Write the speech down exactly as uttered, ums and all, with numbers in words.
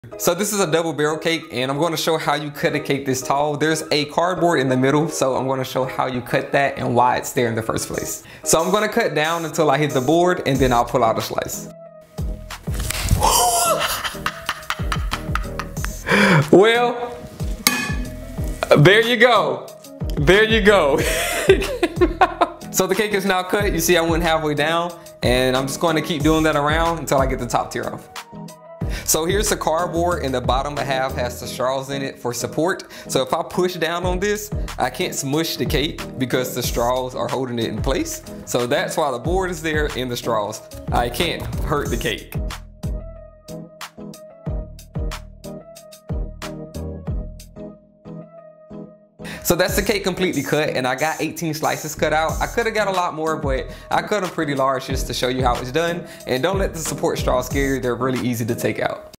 So this is a double barrel cake, and I'm going to show how you cut a cake this tall. There's a cardboard in the middle, so I'm going to show how you cut that and why it's there in the first place. So I'm going to cut down until I hit the board, and then I'll pull out a slice. Well, there you go. There you go. So the cake is now cut. You see I went halfway down, and I'm just going to keep doing that around until I get the top tier off. So here's the cardboard, and the bottom half has the straws in it for support. So if I push down on this, I can't smush the cake because the straws are holding it in place. So that's why the board is there and the straws. I can't hurt the cake. So that's the cake completely cut, and I got eighteen slices cut out. I could have got a lot more, but I cut them pretty large just to show you how it's done. And don't let the support straws scare you, they're really easy to take out.